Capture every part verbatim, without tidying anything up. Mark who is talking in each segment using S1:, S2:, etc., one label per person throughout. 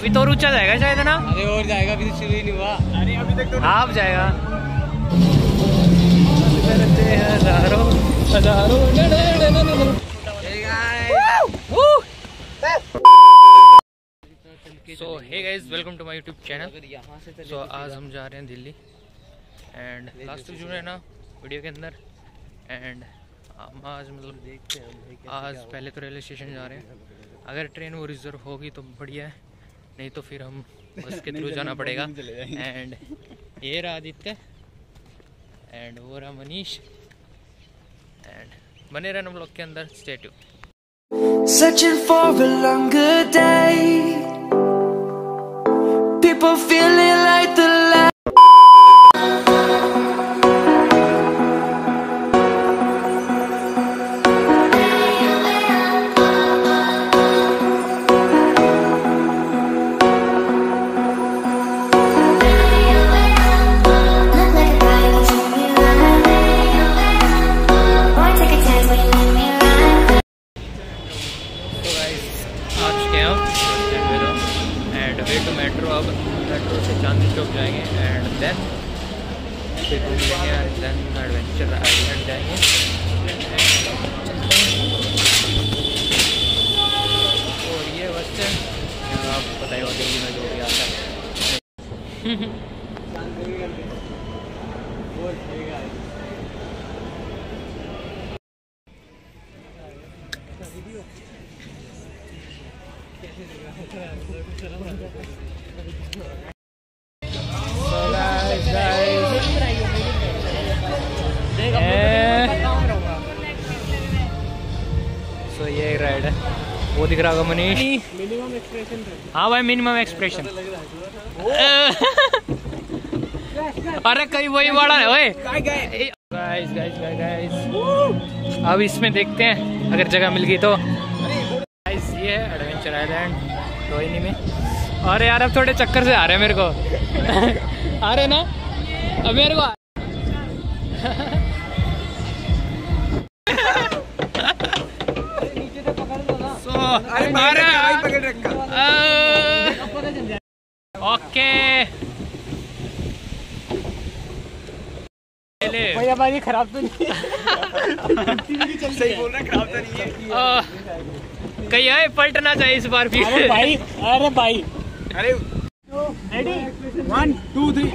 S1: अभी तो और ऊंचा जाएगा शायद ना।
S2: अरे और जाएगा, अभी तो शुरू ही नहीं हुआ। अरे अभी तक तो
S1: आप जाएगा हजारों हजारों। So hey guys, welcome to my YouTube channel. So आज हम जा रहे हैं दिल्ली एंड लास्ट जुड़ है ना वीडियो के अंदर। एंड हम आज मतलब देखते हैं, आज पहले तो रेलवे स्टेशन जा रहे हैं। अगर ट्रेन वो रिजर्व होगी तो बढ़िया है, नहीं तो फिर हम बस के थ्रू जाना पड़ेगा। एंड ये रहा आदित्य एंड वो रहा मनीष। एंड बने रहना ब्लॉग के अंदर, stay tuned.
S3: Searching for a longer day, people feeling like the light.
S1: Metro अब मेट्रो से चांदनी चौक जाएंगे एंड देन फिर रूम लेंगे एंड देन एडवेंचर आइलैंड जाएंगे। और ये बस आपको पता ही होगा दिल्ली में जो भी आता है। सो ये राइड है, वो दिख रहा होगा मनीष। Minimum expression. हाँ भाई, मिनिमम एक्सप्रेशन। अरे कहीं वही बड़ा है ओए। गाइस गाइस गाइस अब इसमें देखते हैं अगर जगह मिल गई तो। गाइस ये है एडवेंचर आइलैंड रोहिणी में। अरे यार अब थोड़े चक्कर से आ रहे हैं मेरे को। आ रहे ना अब मेरे को। ओके भैया भाई खराब तो नहीं है। सही बोल रहा है, खराब तो नहीं है। कहीं है पलटना चाहिए इस बार भी। अरे भाई, अरे भाई, अरे ready one two three.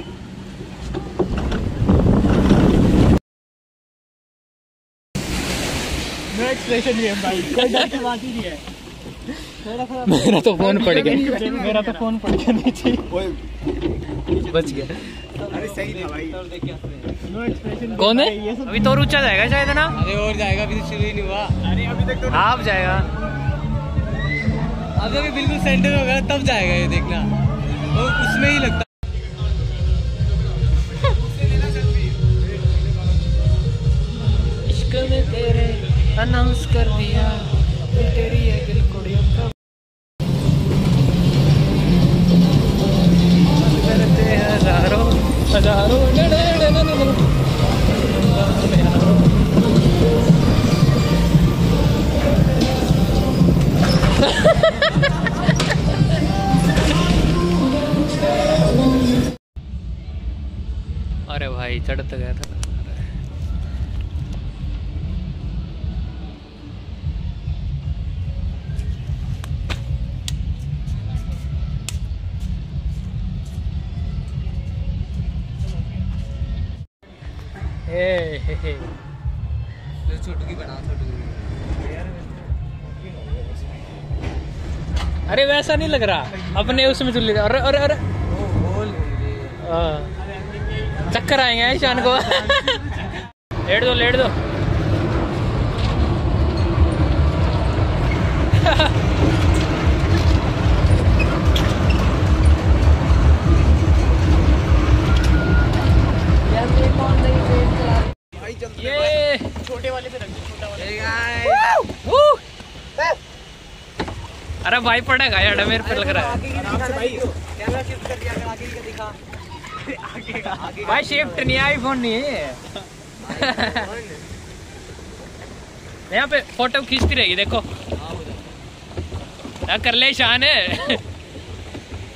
S1: No expression भी है भाई, कोई डर की बात ही नहीं है। मेरा तो फोन पड़ गया, मेरा तो फोन पड़ गया नीचे, बच गया। अरे सही था भाई। नो एक्सप्रेशन कौन है? अभी तो और ऊंचा जाएगा शायद ना।
S2: अरे और जाएगा, अभी तो शुरू ही नहीं हुआ। अरे अभी तक तो
S1: आप जाएगा,
S2: अब अभी बिल्कुल सेंटर होगा तब जाएगा ये, देखना वो उसमें ही लगता।
S1: इश्क में तेरे अनाउंस कर दिया तेरी है दिल कुड़ियों का। करते हजारों हजारों। अरे भाई चढ़ तो गया था। ए हे हे
S2: छोटू की बना, छोटू की।
S1: अरे वैसा नहीं लग रहा अपने उसमें चल। अरे अरे अरे चक्कर आएंगे ईशान को। लेट दो लेट दो। ये छोटे वाले पे रख दो, छोटा वाला। अरे भाई पड़ेगा यार, मेरे पे लग रहा है। कैमरा शिफ्ट कर दिया, आगे का दिखा। आगे का आगे भाई शिफ्ट नहीं, आईफोन नहीं है। यहाँ पे फोटो खींचती रहेगी देखो। क्या कर ले शान है।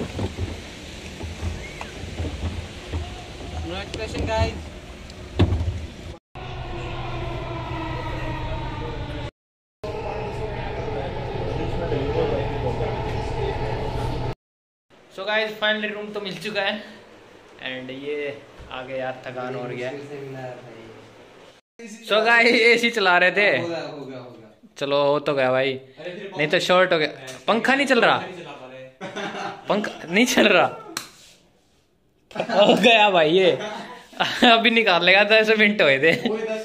S2: Congratulations guys.
S1: So guys finally room तो मिल चुका है एंड ये आगे यार थकान हो रही है। सो गाइस एसी चला रहे थे,
S2: होगा होगा होगा।
S1: चलो हो तो गया भाई, नहीं तो शॉर्ट हो गया। पंखा नहीं चल रहा, पंखा नहीं चल रहा, हो गया भाई ये। अभी निकाल लेगा, दस मिनट हुए थे।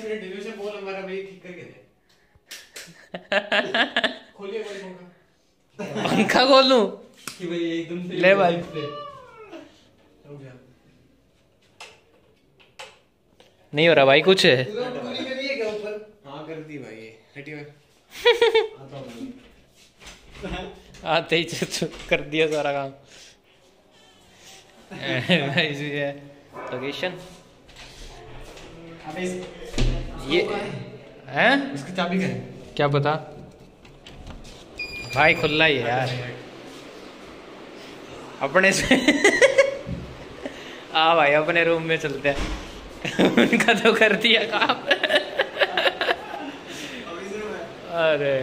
S1: पंखा खोल लूं? ले भाई, नहीं हो रहा भाई कुछ।
S2: हाँ कर दी भाई, हटिए।
S1: आते ही कर दिया सारा काम। लोकेशन ये हैं,
S2: इसकी चाबी क्या है?
S1: क्या पता भाई, खुला ही है यार अपने से। आ भाई अपने रूम में चलते हैं। उनका तो कर दिया काम। अरे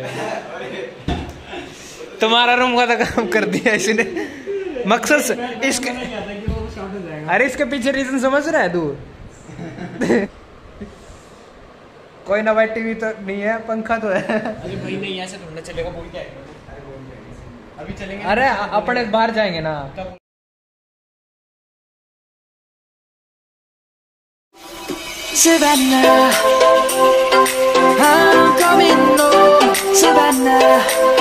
S1: तुम्हारा रूम का तो काम कर दिया इसने। मकसद से इसके, अरे इसके पीछे रीजन समझ रहा है तू? कोई ना भाई, टीवी तो नहीं है, पंखा तो है।
S2: अरे भाई नहीं, ऐसे थोड़ा चलेगा, बोल क्या है? अभी चलेंगे।
S1: अरे अपने बाहर जाएंगे ना।
S3: Savannah, I'm coming home, Savannah.